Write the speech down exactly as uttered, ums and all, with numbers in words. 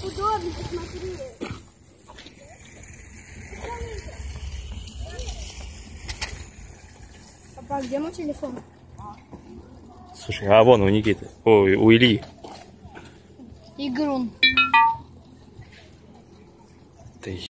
удобно, посмотри. Папа, где мой телефон? Слушай, а вон у Никиты, ой, у Ильи. Игрун. Ты